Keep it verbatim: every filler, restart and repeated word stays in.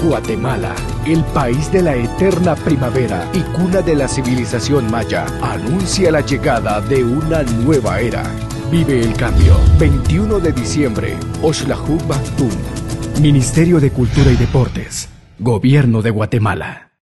Guatemala, el país de la eterna primavera y cuna de la civilización maya, anuncia la llegada de una nueva era. Vive el cambio. veintiuno de diciembre, Oxlajú Bactum. Ministerio de Cultura y Deportes. Gobierno de Guatemala.